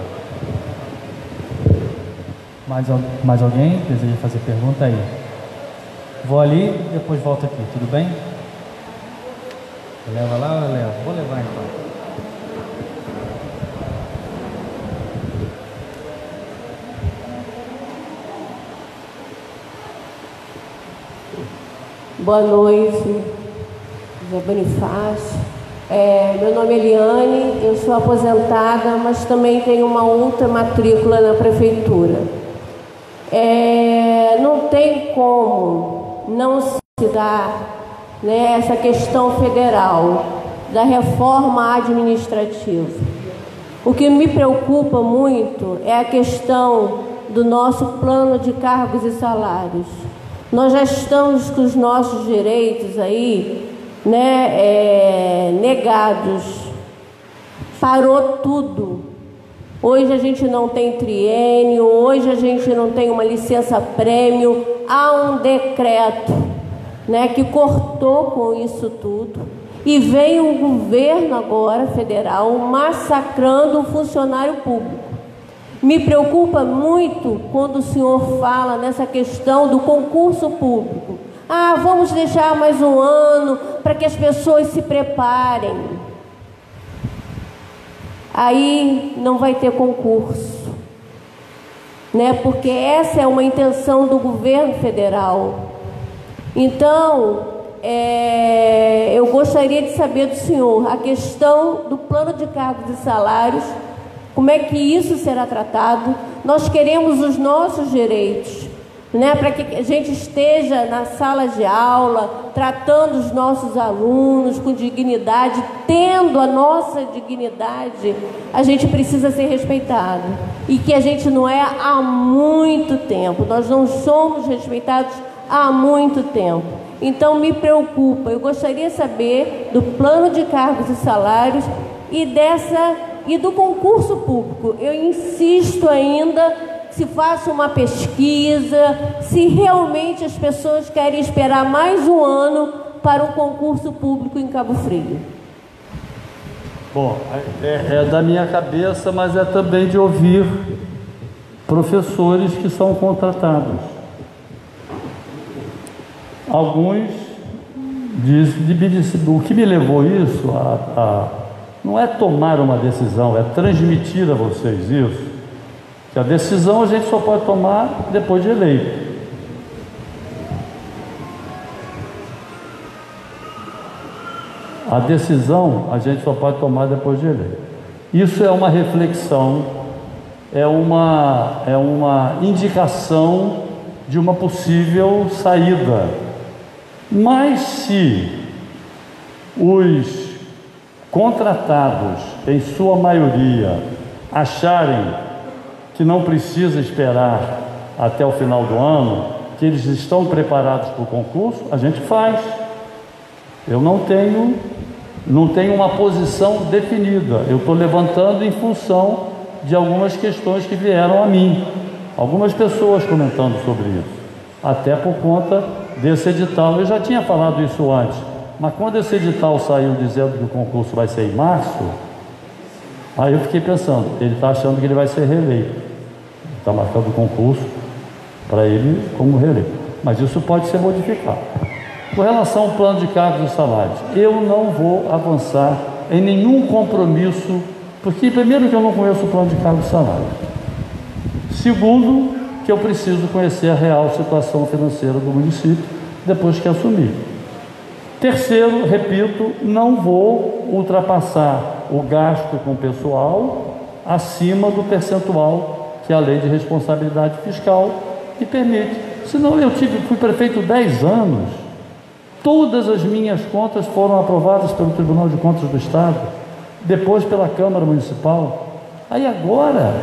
Mais, mais alguém deseja fazer pergunta aí? Vou ali e depois volto aqui, tudo bem? Leva lá ou eu levo? Vou levar então. Boa noite, José Bonifácio. É, meu nome é Eliane, eu sou aposentada, mas também tenho uma outra matrícula na prefeitura. É, não tem como não se dar, né, essa questão federal da reforma administrativa. O que me preocupa muito é a questão do nosso plano de cargos e salários. Nós já estamos com os nossos direitos aí, né, é, negados. Parou tudo. Hoje a gente não tem triênio, hoje a gente não tem uma licença-prêmio. Há um decreto, né, que cortou com isso tudo. E vem um governo agora, federal, massacrando o funcionário público. Me preocupa muito quando o senhor fala nessa questão do concurso público. Ah, vamos deixar mais um ano para que as pessoas se preparem. Aí não vai ter concurso, né? Porque essa é uma intenção do governo federal. Então, é, eu gostaria de saber do senhor a questão do plano de cargos e salários. Como é que isso será tratado? Nós queremos os nossos direitos, né? Para que a gente esteja na sala de aula, tratando os nossos alunos com dignidade, tendo a nossa dignidade, a gente precisa ser respeitado. E que a gente não é há muito tempo, nós não somos respeitados há muito tempo. Então me preocupa, eu gostaria de saber do plano de cargos e salários e dessa... e do concurso público. Eu insisto ainda, se faça uma pesquisa, se realmente as pessoas querem esperar mais um ano para um concurso público em Cabo Frio. Bom, é, é da minha cabeça, mas é também de ouvir professores que são contratados. Alguns dizem, o que me levou isso a... a não é tomar uma decisão, é transmitir a vocês isso, que a decisão a gente só pode tomar depois de eleito. A decisão a gente só pode tomar depois de eleito. Isso é uma reflexão, é uma, é uma indicação de uma possível saída. Mas se os contratados em sua maioria, acharem que não precisa esperar até o final do ano, que eles estão preparados para o concurso, a gente faz. Eu não tenho, não tenho uma posição definida. Eu estou levantando em função de algumas questões que vieram a mim. Algumas pessoas comentando sobre isso. Até por conta desse edital. Eu já tinha falado isso antes. Mas quando esse edital saiu dizendo que o concurso vai ser em março, aí eu fiquei pensando, ele está achando que ele vai ser reeleito. Está marcando o concurso para ele como reeleito. Mas isso pode ser modificado. Com relação ao plano de cargos e salários, eu não vou avançar em nenhum compromisso, porque primeiro que eu não conheço o plano de cargos e salários. Segundo, que eu preciso conhecer a real situação financeira do município depois que assumir. Terceiro, repito, não vou ultrapassar o gasto com pessoal acima do percentual que a lei de responsabilidade fiscal me permite. Senão eu tive, fui prefeito dez anos, todas as minhas contas foram aprovadas pelo Tribunal de Contas do Estado, depois pela Câmara Municipal. Aí agora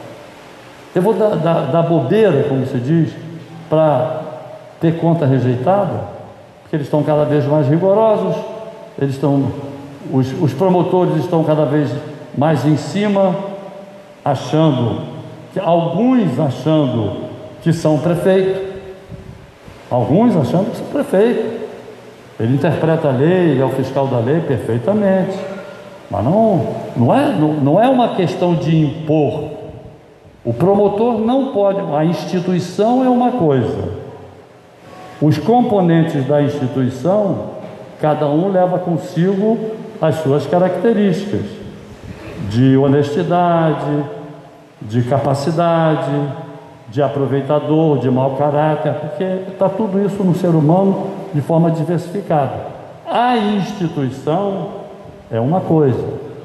eu vou dar, dar, dar bobeira, como se diz, para ter conta rejeitada, porque eles estão cada vez mais rigorosos, eles estão, os, os promotores estão cada vez mais em cima, achando, que, alguns achando que são prefeito, alguns achando que são prefeito. Ele interpreta a lei, ele é o fiscal da lei perfeitamente, mas não, não, é, não, não é uma questão de impor. O promotor não pode, a instituição é uma coisa, os componentes da instituição, cada um leva consigo as suas características de honestidade, de capacidade, de aproveitador, de mau caráter, porque está tudo isso no ser humano de forma diversificada. A instituição é uma coisa.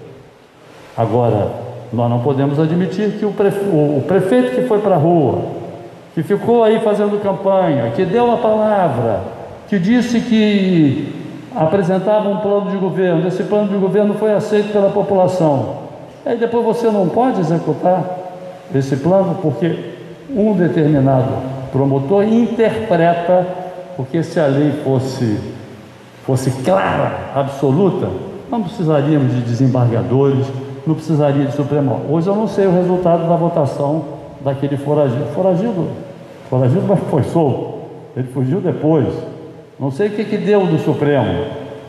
Agora, nós não podemos admitir que o, prefe... o prefeito que foi para a rua, que ficou aí fazendo campanha, que deu a palavra, que disse que apresentava um plano de governo, esse plano de governo foi aceito pela população. Aí depois você não pode executar esse plano porque um determinado promotor interpreta, porque se a lei fosse, fosse clara, absoluta, não precisaríamos de desembargadores, não precisaria de Supremo. Hoje eu não sei o resultado da votação daquele foragido. Foragido, foragido, mas foi solto. Ele fugiu depois. Não sei o que, que deu do Supremo.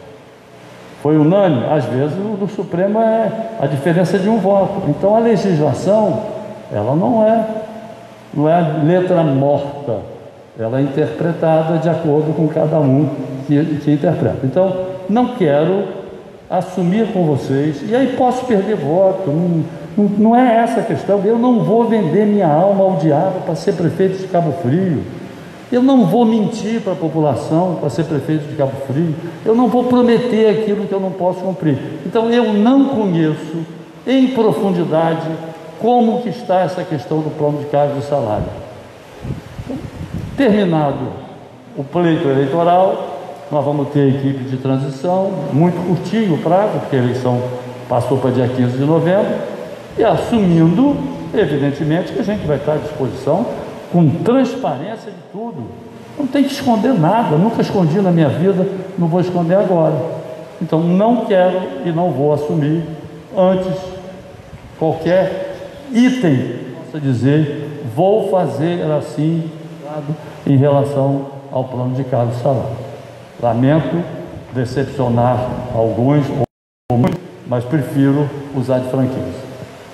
Foi unânime? Às vezes o do Supremo é a diferença de um voto. Então a legislação, ela não é, não é letra morta. Ela é interpretada de acordo com cada um que, que interpreta. Então, não quero assumir com vocês, e aí posso perder voto, não, não, não é essa a questão. Eu não vou vender minha alma ao diabo para ser prefeito de Cabo Frio, eu não vou mentir para a população para ser prefeito de Cabo Frio, eu não vou prometer aquilo que eu não posso cumprir. Então eu não conheço em profundidade como que está essa questão do plano de cargos e salário. Terminado o pleito eleitoral, nós vamos ter a equipe de transição, muito curtinho o prazo, porque a eleição passou para dia quinze de novembro, e assumindo, evidentemente, que a gente vai estar à disposição, com transparência de tudo. Não tem que esconder nada, nunca escondi na minha vida, não vou esconder agora. Então, não quero e não vou assumir antes qualquer item, possa dizer, vou fazer assim, em relação ao plano de cargos e salário. Lamento decepcionar alguns ou muitos, mas prefiro usar de franqueza.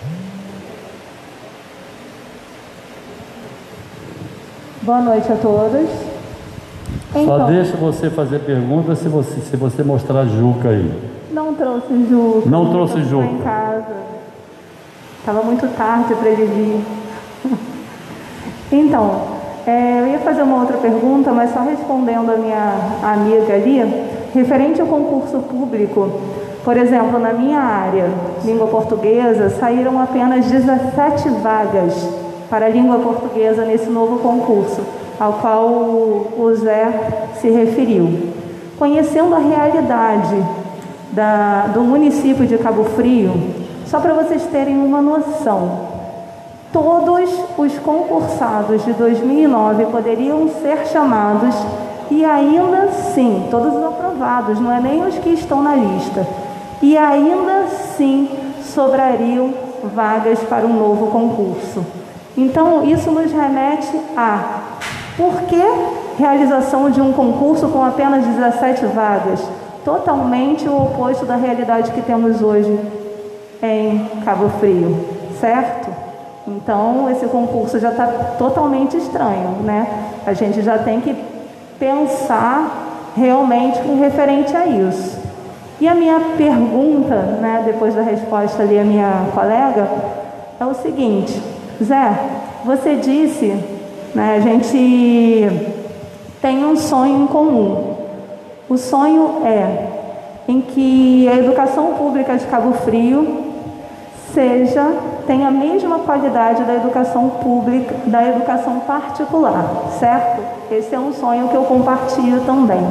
Boa noite a todos. Então, só deixa você fazer pergunta se você, se você mostrar Juca aí. Não trouxe Juca. Não trouxe Juca. Em casa. Estava muito tarde para ele vir. Então, É, eu ia fazer uma outra pergunta, mas só respondendo a minha amiga ali, referente ao concurso público. Por exemplo, na minha área, língua portuguesa, saíram apenas dezessete vagas para a língua portuguesa nesse novo concurso, ao qual o Zé se referiu. Conhecendo a realidade da, do município de Cabo Frio, Só para vocês terem uma noção, todos os concursados de dois mil e nove poderiam ser chamados e ainda assim, todos os aprovados, não é nem os que estão na lista, e ainda assim sobrariam vagas para um novo concurso. Então, isso nos remete a por que realização de um concurso com apenas dezessete vagas? Totalmente o oposto da realidade que temos hoje em Cabo Frio, certo? Então, esse concurso já está totalmente estranho, né? A gente já tem que pensar realmente com referente a isso. E a minha pergunta, né, depois da resposta ali a minha colega, é o seguinte: Zé, você disse, né, a gente tem um sonho em comum. O sonho é em que a educação pública de Cabo Frio seja, tenha a mesma qualidade da educação pública, da educação particular, certo? Esse é um sonho que eu compartilho também.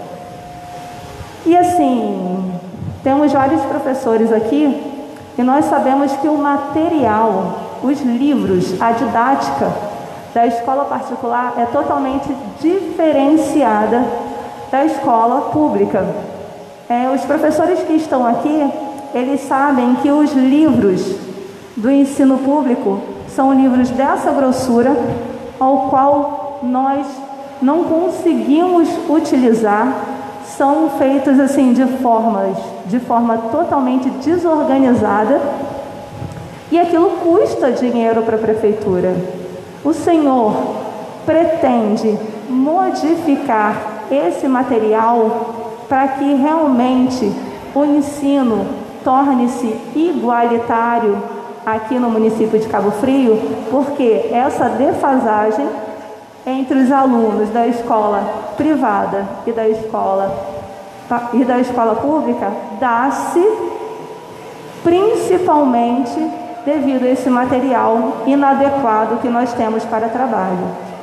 E assim, temos vários professores aqui e nós sabemos que o material, os livros, a didática da escola particular é totalmente diferenciada da escola pública. É, os professores que estão aqui, eles sabem que os livros do ensino público são livros dessa grossura, ao qual nós não conseguimos utilizar, são feitos assim de formas, de forma totalmente desorganizada, e aquilo custa dinheiro para a prefeitura. O senhor pretende modificar esse material para que realmente o ensino torne-se igualitário aqui no município de Cabo Frio, porque essa defasagem entre os alunos da escola privada e da escola e da escola pública dá-se principalmente devido a esse material inadequado que nós temos para trabalho.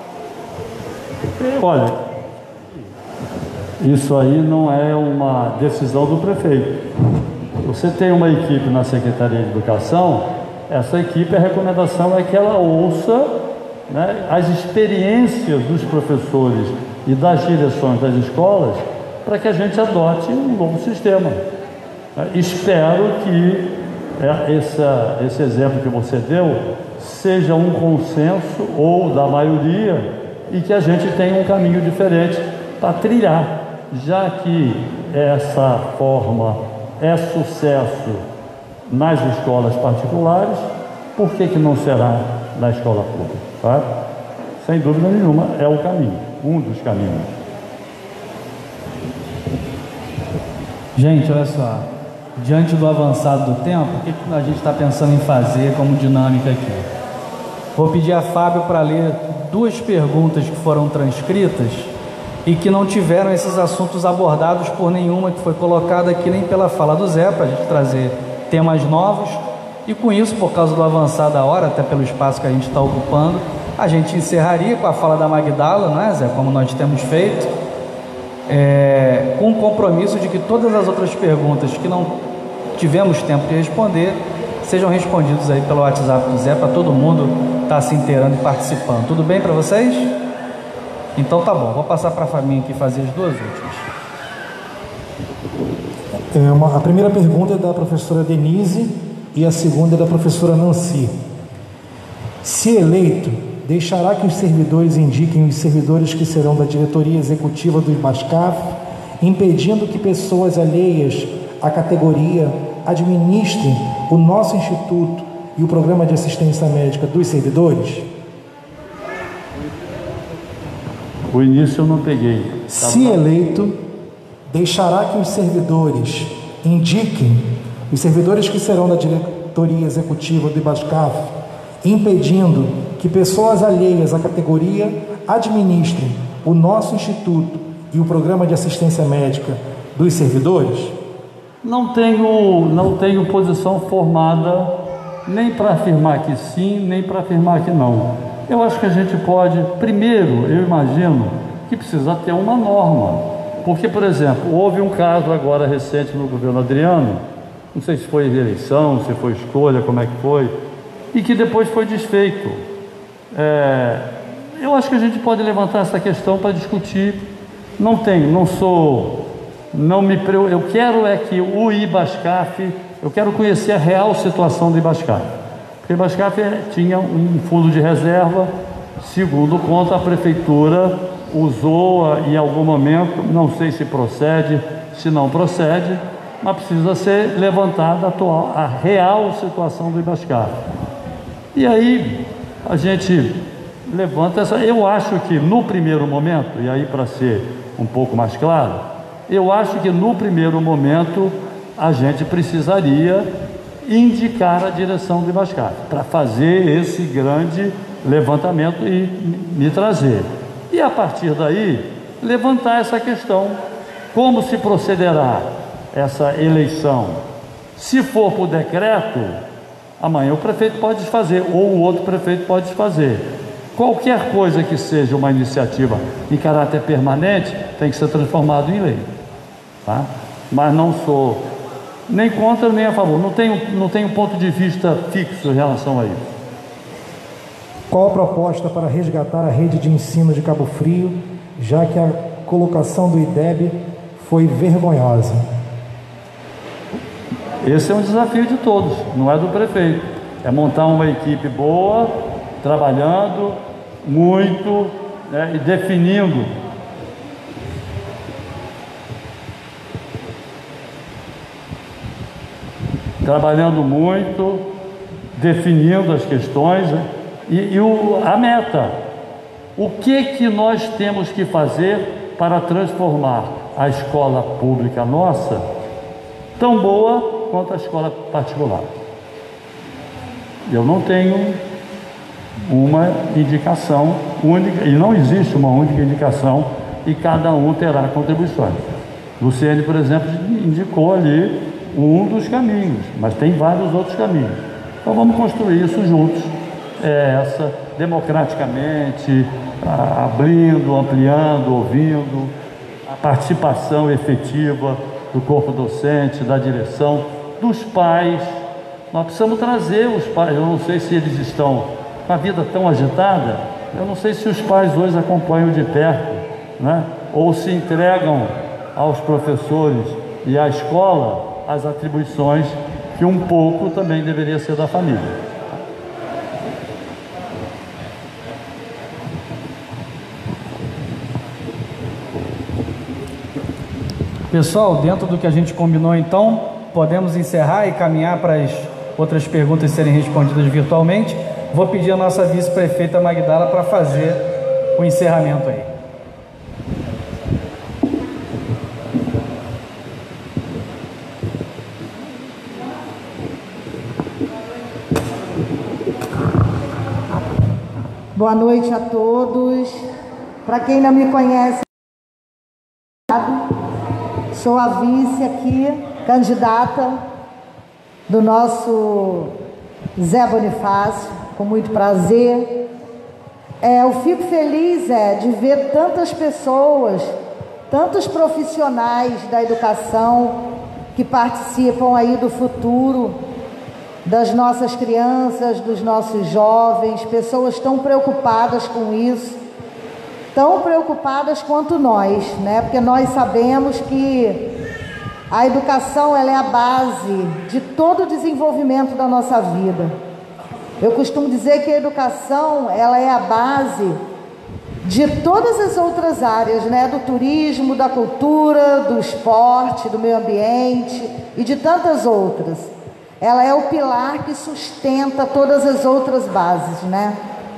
Olha, isso aí não é uma decisão do prefeito. Você tem uma equipe na Secretaria de Educação, essa equipe, a recomendação é que ela ouça, né, as experiências dos professores e das direções das escolas para que a gente adote um novo sistema. Espero que essa, esse exemplo que você deu seja um consenso ou da maioria e que a gente tenha um caminho diferente para trilhar, já que essa forma é sucesso nas escolas particulares, por que que não será na escola pública? Tá? Sem dúvida nenhuma, é o caminho, um dos caminhos. Gente, olha só, diante do avançado do tempo, o que a gente está pensando em fazer como dinâmica aqui? Vou pedir a Fábio para ler duas perguntas que foram transcritas e que não tiveram esses assuntos abordados por nenhuma que foi colocada aqui, nem pela fala do Zé, para a gente trazer temas novos. E com isso, por causa do avançar da hora, até pelo espaço que a gente está ocupando, a gente encerraria com a fala da Magdala, não é, Zé? Como nós temos feito, é, com o compromisso de que todas as outras perguntas que não tivemos tempo de responder sejam respondidas aí pelo WhatsApp do Zé, para todo mundo estar se inteirando e participando. Tudo bem para vocês? Então tá bom, vou passar para a Fabinha aqui fazer as duas últimas. É uma, a primeira pergunta é da professora Denise e a segunda é da professora Nancy. Se eleito, deixará que os servidores indiquem os servidores que serão da diretoria executiva do IBASCAF, impedindo que pessoas alheias à categoria administrem o nosso instituto e o programa de assistência médica dos servidores? O início eu não peguei. Se eleito, deixará que os servidores indiquem, os servidores que serão da diretoria executiva do IBASCAF, impedindo que pessoas alheias à categoria administrem o nosso instituto e o programa de assistência médica dos servidores? Não tenho, não tenho posição formada nem para afirmar que sim, nem para afirmar que não. Eu acho que a gente pode, primeiro, eu imagino que precisa ter uma norma. Porque, por exemplo, houve um caso agora recente no governo Adriano, não sei se foi eleição, se foi escolha, como é que foi, e que depois foi desfeito. É, eu acho que a gente pode levantar essa questão para discutir. Não tenho, não sou, não me eu quero é que o IBASCAF, eu quero conhecer a real situação do IBASCAF. Porque o IBASCAF tinha um fundo de reserva, segundo conta a prefeitura usou em algum momento, não sei se procede, se não procede, mas precisa ser levantada a, atual, a real situação do IBASCAF. E aí a gente levanta essa. Eu acho que no primeiro momento, e aí para ser um pouco mais claro, eu acho que no primeiro momento a gente precisaria indicar a direção do IBASCAF para fazer esse grande levantamento e me trazer. E a partir daí, levantar essa questão, como se procederá essa eleição. Se for por decreto, amanhã o prefeito pode desfazer, ou o outro prefeito pode desfazer. Qualquer coisa que seja uma iniciativa em caráter permanente, tem que ser transformado em lei. Tá? Mas não sou nem contra nem a favor, não tenho, não tenho ponto de vista fixo em relação a isso. Qual a proposta para resgatar a rede de ensino de Cabo Frio, já que a colocação do I D E B foi vergonhosa? Esse é um desafio de todos, não é do prefeito. É montar uma equipe boa, trabalhando muito, né, e definindo trabalhando muito, definindo as questões, né? E, e o, a meta, o que que nós temos que fazer para transformar a escola pública nossa tão boa quanto a escola particular? Eu não tenho uma indicação única, e não existe uma única indicação, e cada um terá contribuições. Luciene, por exemplo, indicou ali um dos caminhos, mas tem vários outros caminhos. Então vamos construir isso juntos. É essa, democraticamente, a, abrindo, ampliando, ouvindo, a participação efetiva do corpo docente, da direção, dos pais. Nós precisamos trazer os pais. Eu não sei se eles estão com a vida tão agitada, eu não sei se os pais hoje acompanham de perto, né? Ou se entregam aos professores e à escola as atribuições que um pouco também deveria ser da família. Pessoal, dentro do que a gente combinou, então, podemos encerrar e caminhar para as outras perguntas serem respondidas virtualmente. Vou pedir a nossa vice-prefeita Magdala para fazer o encerramento aí. Boa noite a todos. Para quem não me conhece, sou a vice aqui, candidata do nosso Zé Bonifácio, com muito prazer. É, eu fico feliz é, de ver tantas pessoas, tantos profissionais da educação que participam aí do futuro das nossas crianças, dos nossos jovens, pessoas tão preocupadas com isso, tão preocupadas quanto nós, né? Porque nós sabemos que a educação ela é a base de todo o desenvolvimento da nossa vida. Eu costumo dizer que a educação ela é a base de todas as outras áreas, né? Do turismo, da cultura, do esporte, do meio ambiente e de tantas outras. Ela é o pilar que sustenta todas as outras bases, né?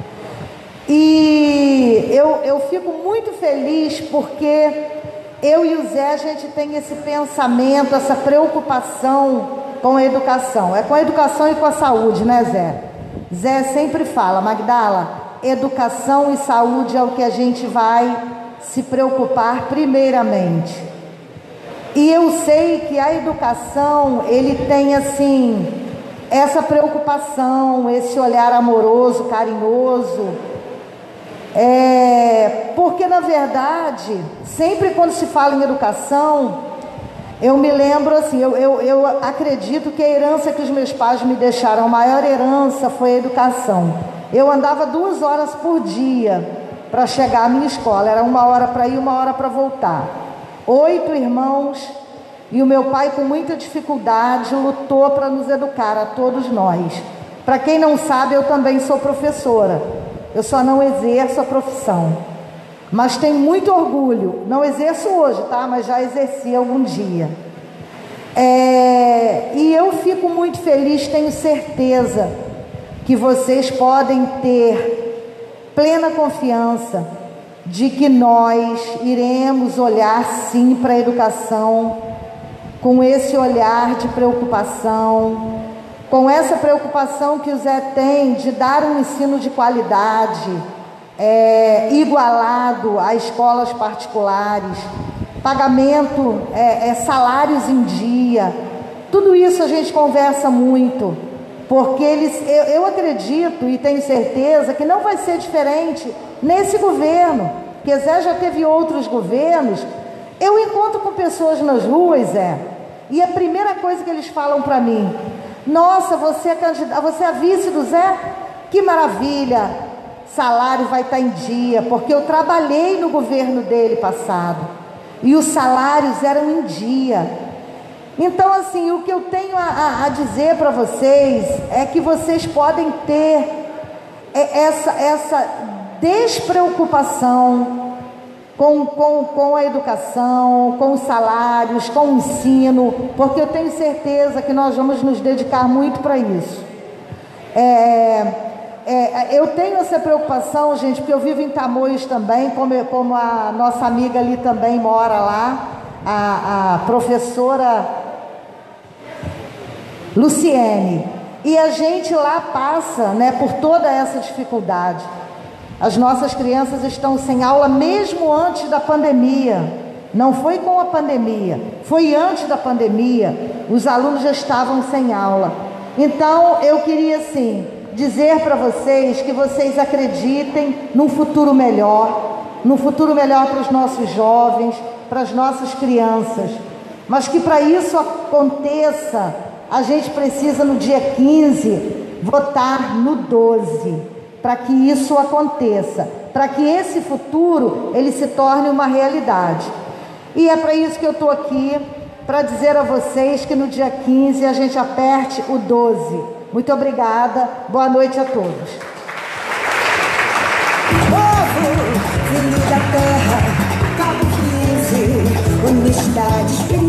E eu, eu fico muito feliz porque eu e o Zé, a gente tem esse pensamento, essa preocupação com a educação. É com a educação e com a saúde, né, Zé? Zé sempre fala, Magdala, educação e saúde é o que a gente vai se preocupar primeiramente. E eu sei que a educação, ele tem assim, essa preocupação, esse olhar amoroso, carinhoso, é, porque na verdade, sempre quando se fala em educação, eu me lembro assim, eu, eu, eu acredito que a herança que os meus pais me deixaram, a maior herança foi a educação. Eu andava duas horas por dia para chegar à minha escola, era uma hora para ir, uma hora para voltar. Oito irmãos, e o meu pai, com muita dificuldade, lutou para nos educar, a todos nós. Para quem não sabe, eu também sou professora, eu só não exerço a profissão, mas tenho muito orgulho. Não exerço hoje, tá? Mas já exerci algum dia. É... E eu fico muito feliz, tenho certeza que vocês podem ter plena confiança de que nós iremos olhar sim para a educação com esse olhar de preocupação, com essa preocupação que o Zé tem de dar um ensino de qualidade, é, igualado a escolas particulares, pagamento, é, é, salários em dia. Tudo isso a gente conversa muito, porque eles, eu, eu acredito e tenho certeza que não vai ser diferente nesse governo, porque Zé já teve outros governos. Eu encontro com pessoas nas ruas, Zé, e a primeira coisa que eles falam para mim: nossa, você é candidata, você é a vice do Zé? Que maravilha, salário vai estar em dia, porque eu trabalhei no governo dele passado, e os salários eram em dia. Então, assim, o que eu tenho a, a, a dizer para vocês é que vocês podem ter essa, essa despreocupação com, com, com a educação, com os salários, com o ensino, porque eu tenho certeza que nós vamos nos dedicar muito para isso. É, é, eu tenho essa preocupação, gente, porque eu vivo em Tamoios também, como, como a nossa amiga ali também mora lá, a, a professora Luciene, e a gente lá passa, né, por toda essa dificuldade. As nossas crianças estão sem aula mesmo antes da pandemia. Não foi com a pandemia, foi antes da pandemia. Os alunos já estavam sem aula. Então eu queria assim dizer para vocês que vocês acreditem num futuro melhor, num futuro melhor para os nossos jovens, para as nossas crianças, mas que para isso aconteça, a gente precisa no dia quinze votar no doze, para que isso aconteça, para que esse futuro ele se torne uma realidade. E é para isso que eu estou aqui, para dizer a vocês que no dia quinze a gente aperte o doze. Muito obrigada, boa noite a todos. Povo, filho da terra, Cabo quinze, honestidade.